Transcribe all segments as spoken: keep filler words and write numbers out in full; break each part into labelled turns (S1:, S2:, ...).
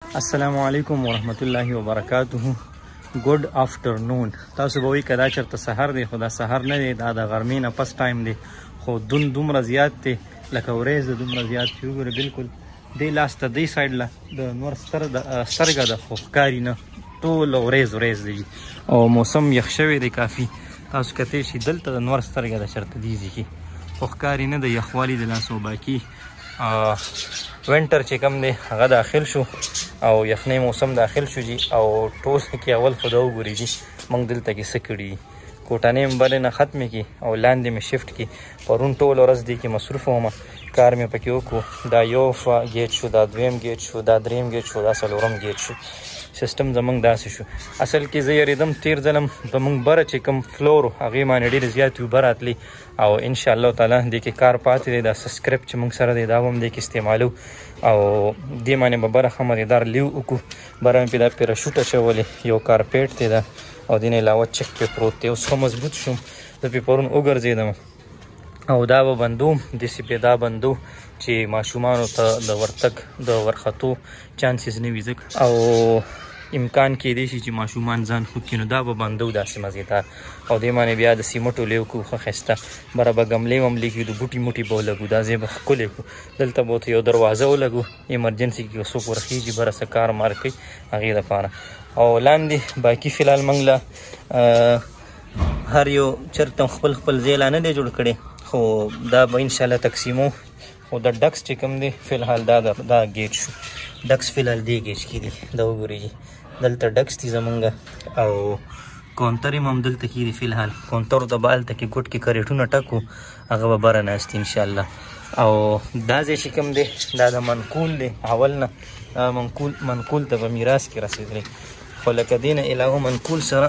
S1: السلام علیکم ورحمت الله وبرکاته. ګډ آفټرنون. تاسو به وایئ که دا چېرته سحر دی، خو دا سحر نه دی، دا د غرمې نه پس ټایم دی، خو دون دومره زیات دی لکه ورېځ د دومره زیات چې وګورئ بالکل دې لاس ته دې سایډ له د نور سترګه ده، خو ښکاري نه، ټول ورېځ ورېځ دی او موسم یخ شوی دی کافي. تاسو کتی شي دلته د نور سترګه ده چېرته دې ځي کې، خو ښکاري نه د یخوالي د لاس. او باقي وینټر چې کوم دی هغه داخل شو او یخنۍ موسم داخل شو جي. او ټول کې اول خو دا وګورئ جي موږ دلته کې څه کړي، کوټنۍ مې بلې نه ختمې کړي او لاندې مې شفټ کړي. پرون ټول ورځ دې کې مصروف وم، کار مې پکې وکړو. دا یو ګیټ شو، دا دویم ګیټ شو، دا دریم ګیټ شو، دا څلورم ګیټ شو. سیستم زمونږ داسې شو. اصل کې زه یېرېدم تېر ځلم زمونږ بره چې کوم فلور و هغې باندې ډېرې زیاتې اوبه راتلې او انشاءالله تعالی دې کې کار پاتې دی. دا سکرپ چې موږ سره دی دا به هم دې کې استعمالو او دې باندې به بره ښه مزېدار لیو وکړو. بره مې پې دا پیراشوټ اچولې، یو کارپېټ دی دا او دې نه علاوه چک پې پروت دی. اوس ښه مضبوط شوم، زه پې پرون وګرځېدم او دا به بندوم، داسې پې دا بندو چې ماشومانو ته د ورتګ د ورختو چانسز نه وي ځکه او امکان کېدی شي چې ماشومان ځان خوږ کړي، نو دا به بندو داسې مزېدار. او دې باندې بیا د سیمټو لیو کړو ښه ښایسته، بره به ګملې وملې کړو، د بوټي موټي به ولګو، دا ځای به ښکلی کړو. دلته به ورته یو دروازه ولګو، ایمرجنسي کې که څوک ورخېږي بره څه کار مار کوي هغې دپاره. او لاندې باقي فلحال موږ له هر یو چېرته خپل خپل ځای لا نه دی جوړ کړی، خو دا به انشاءالله تقسیمو. خو د ډکس چې کوم دی فلحال دا دا ګیټ شو، ډکس فلحال دې ګیټ کې دي، دا وګورئ دلته ډکس دي زمونږ او کونتر هم همدلته کې دي. فلحال کونترو ته به هلته کې ګوټ کې کریټونه ټکو، هغه به بره ناست انشاءالله. او دا ځای چې کوم دی دا د منقول دی، اول نه منقول منقول ته به میراث کې رسېدلی، خو لکه دې نه علاوه منقول سره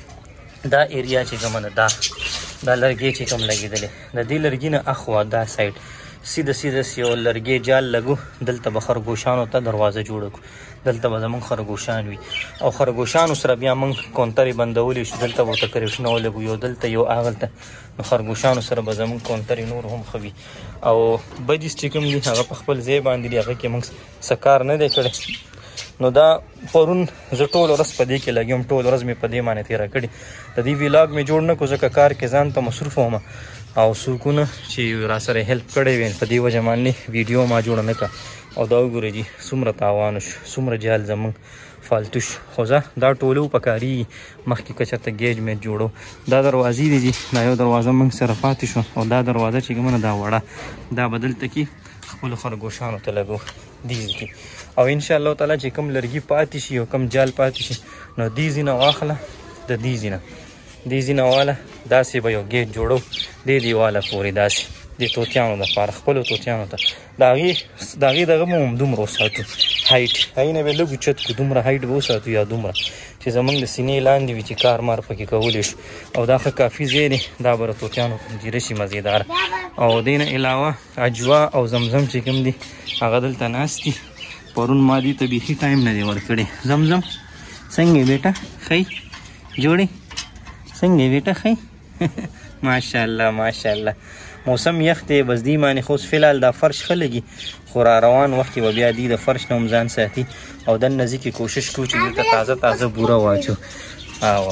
S1: دا ایریا چې کومه ده دا دا لرګی چې کوم لګېدلی د دې لرګي نه اخوا دا سایډ سیده سیده یو لرګی جال لګو، دلته به خرګوشانو ته دروازه جوړه کړو، دلته به زمونږ خرګوشان وي او خرګوشانو سره بیا موږ کونترې بندولی شو، دلته به ورته کریټونه ولګو، یو دلته یو هغلته، نو خرګوشانو سره به زمونږ کونترې نور هم ښه وي. او بجیز چې کوم دي هغه په خپل ځای باندې دي، هغه کې موږ څه کار نه دی کړی. نو دا پرون زه ټول ورځ په دې کې لګیم، ټول ورځ مې په دې باندې تېره کړې. د دې ویلاګ مې جوړ نه کړو ځکه کار کې ځان ته مصروف وم او څوکونه چې را سره هیلپ کړی وي په دې وجه باندې ویډیو ما جوړه نه کړه. او دا وګورئ جي څومره تاوان شو، څومره جال زمونږ فالتو شو. خو زه دا ټولو په کاري مخکې که چېرته ګیج مې جوړو. دا دروازې دي جي، دا یو دروازه موږ سره پاتې شو او دا دروازه چې کومه دا وړه دا به دلته کې خپلو خرګوشانو ته لګو دې کې. او انشاءالله تعالی چې کوم لرګي پاتې شي او کوم جال پاتې شي نو دې ځینه واخله، د دې ځینه دې ځینه واله داسې به یو ګیټ جوړو دې دیواله پورې داسې د توتیانو دپاره خپلو توتیانو ته د هغې د هغې دغه به هم دومره وساتو هایټ، هغې نه به لږ اوچت کړو، دومره هایټ به وساتو یا دومره چې زمونږ د سینې لاندې وي چې کار مار پکې کولی شو. او دا ښه کافي ځای دی، دا به د توتیانو جیره شي مزېدار. او دې نه علاوه اجوا او زمزم چې کوم دي هغه دلته ناست دي. پرون ما دې ته بیخي ټایم نه دی ورکړی. زمزم څنګه یې بیټه ښی جوړې څنګه یې بیټه ښی ماشاءالله ماشاءالله. موسم یخ دی بس دې باندې خو اوس فلحال دا فرش ښه لګي، خو را روان وخت کې به بیا دې د فرش نه هم ځان ساتي. او دننه ځي کې کوشش کوو چې دلته تازه تازه بوره واچو. او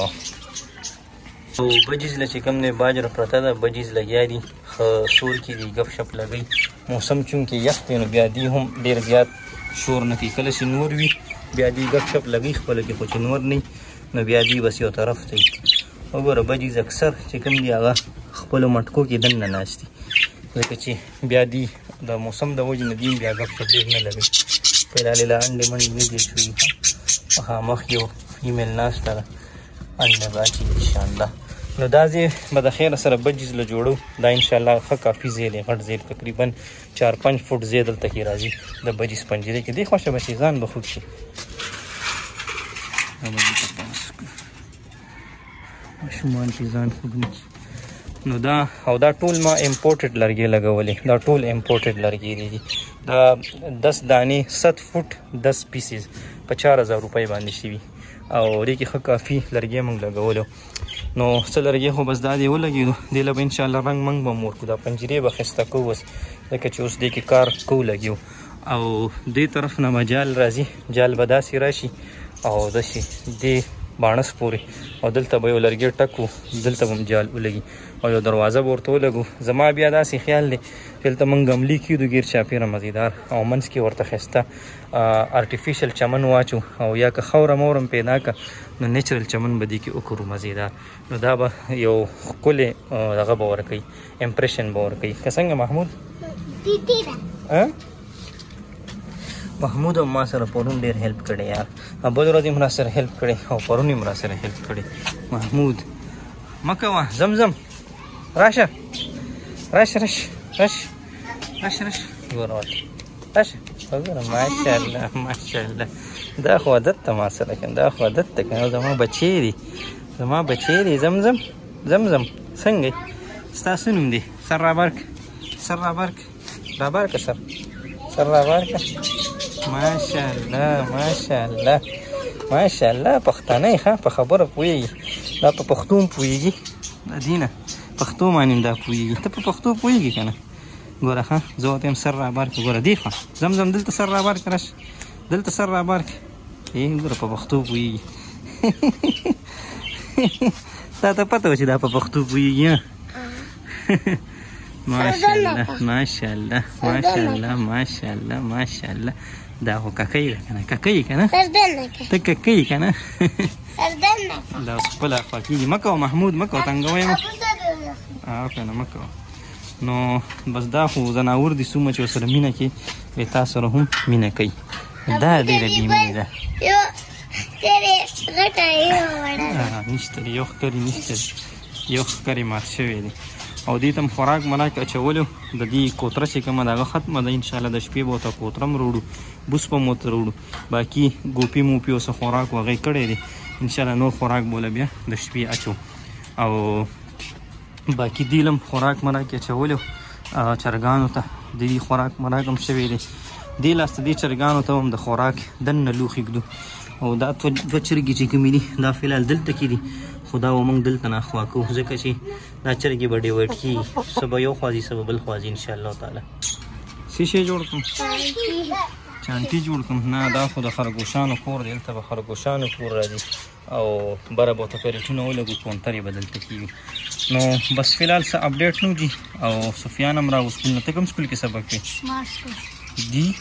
S1: او بجیز له چې کوم دی باجره پرته ده، بجیز لګیا دي ښه سور کې دي ګپ شپ لګوي. موسم چونکې یخ دی نو بیا دې هم ډېر زیات شور نه کوي، کله چې نور وي بیا دې ګپ شپ لګوي خپله کې، خو چې نور نه نو بیا دې بس یو طرف ته وي. وګوره بجیز اکثر چې کوم دي هغه خپلو مټکو کې دننه ناست دي، ځکه چې بیا دي د موسم د وجې نه دي بیا ګپ شپ ډېر نه لګوي. فلحال یې له انډې منډې نه دي شوي. مخامخ یو فیمیل ناسته ده انډه باچي انشاءالله. نو دا ځای به د خیره سره بجیز له جوړو، دا انشاءالله ښه کافي ځای دی، غټ ځای تقریبا چار پنج فوټ ځای دلته کې راځي د بجیز پنجرې کې. دې خوښه به چې ځان به خوږ شي. ماشومان چې ځان خوږ نه کړي نو دا او دا ټول ما امپورټډ لرګي لګولې، دا ټول امپورټډ لرګي دي. دا دس دانې ست فوټ دس پیسز په چار هزار روپۍ باندې شوي او دې کې ښه کافي لرګي موږ لګولو. نو څه لرګي خو بس دا دې ولګېدو، دې له به انشاءالله رنګ منګ به م ورکړو، دا پنجرې به ښایسته کوو اوس ځکه چې اوس دې کې کار کوو لګي او دې طرف نه به جال راځي، جال به داسې راشي او داسې دې باڼس پورې، او دلته به یو لرګی ټک و، دلته به هم جال ولګي او یو دروازه به ورته ولګو. زما بیا داسې خیال دی دلته موږ ګملې کېږدو ګیر چاپېره مزیدار، او منځ کې ورته ښایسته ارټیفیشل چمن واچو، او یا که خاوره مورم پیدا که نو نیچرل چمن به دې کې وکړو مزیدار. نو دا به یو ښکلی دغه به ورکوي، امپریشن به ورکوي. که څنګه محمود؟ محمود هم ما سره پرون ډېر هیلپ کړی یار، بل ورځ یې هم را سره هیلپ کړی او پرون یې هم را سره هیلپ کړی. محمود مه کوه، زمزم راشه راشه راشه راشه راشه راشه ګوره ورته راشه وګوره. ماشاءالله ماشاءالله، دا خو عادت ته ما سره که دا خو عادت ته که زما بچی دی، زما بچی دی. زمزم زمزم څنګه یې؟ ستا څه نوم دی؟ سر رابر که، سر رابر که، رابر که سر، سر رابر که. ماشاءالله ماشاءالله ماشاءالله. پښتانه یې ښه، په خبره پوهېږي، دا په پښتو هم پوهېږي، دا دینه پښتو باندې هم دا پوهېږي. ته په پښتو پوهېږي که نه؟ ګوره ښه زه ورته یم سر رابر که. ګوره دې خوا زمزم دلته سر رابر که، راشه دلته سر رابر که. ای ګوره په پښتو پوهېږي. تا ته پته وه چې دا په پښتو پوهېږي؟ ماشاءالله ماشاءالله ماشاءالله ماشاءالله ماشاءالله. دا خو ککۍ ده که نه؟ ککۍ که نه؟ ته ککۍ که نه؟ دا اوس خپله خوا کېږي. مه کوه محمود، مه کوه، تنګوی مه. او که نه مه کوه. نو بس دا خو ځناور دي، څومره چې ورسره مینه کوي وایي تا سره هم مینه کوي. دا ډېره بې مینې ده. نشته یو ښکرې نشته، یو ښکرې مات شوی دی. او دې ته هم خوراک مراک اچولو، د دې کوتره چې کومه ده هغه ختمه ده. انشاءالله د شپې به ورته کوتره هم راوړو، بوس به هم ورته راوړو، باقي ګوپي موپي اوسه خوراک هغې کړی دی. انشاءالله نور خوراک به بیا د شپې اچو. او باقي دیل هم خوراک مراک اچولو چرګانو ته، د دې خوراک مراک هم شوی دی. دې لاس ته دې چرګانو ته هم د خوراک دننه لوښي ږدو. او دا دوه چرګې چې کومې دي دا فلحال دلته کې دي، خو دا به موږ دلته نه اخوا کوو، ځکه چې دا چرګې به ډیوایډ کېږي، څه به یو خوا ځي څه به بل خوا ځي انشاءالله تعالی. څه شی جوړ کړم؟ چانټي جوړ کړم. نه دا خو د خرګوشانو کور دی، دلته به خرګوشانو کور راځي او بره به ورته پیرټونه ولګو، کونترې به دلته کېږي. نو بس فلحال څه اپډیټ نه دي. او سفیان هم راغو سکول نه. ته کوم سکول کې سبق کوې؟ دی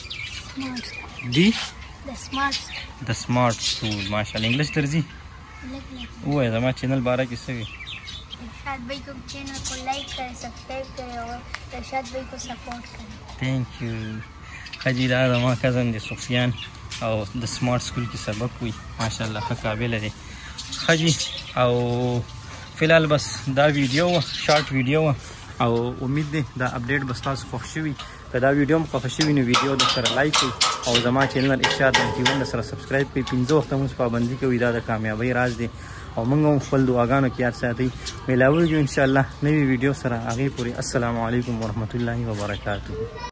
S1: دی د سمارټ سکول. ماشاءالله انګلیش درځي؟ ووایه زما چینل باره کې څه وي؟
S2: ارشاد بھائی کو چینل کو لائک کریں، سبسکرائب کریں اور ارشاد بھائی کو سپورٹ کریں.
S1: تھینک یو. حجی دا زما کزن دی سفیان او د سمارټ سکول کې سبق وي، ماشاءالله ښه قابله دی حجی. او فلحال بس دا ویډیو وه، شارټ ویډیو وه، او امید دی دا اپډیټ به ستاسو خوښ شوي. که دا ویډیو هم خوښه شوي نو ویډیو در سره لایک کړئ او زما چینل ارشاد ننګیون در سره سبسکرایب کړئ. پنځه وخته مونځ پابندي کوي، دا د کامیابۍ راز دی. او موږ هم خپل دعاګانو کې یاد ساتئ. میلاویږو انشاءالله نوې ویډیو سره، هغې پورې السلام علیکم ورحمت الله وبرکاتہ.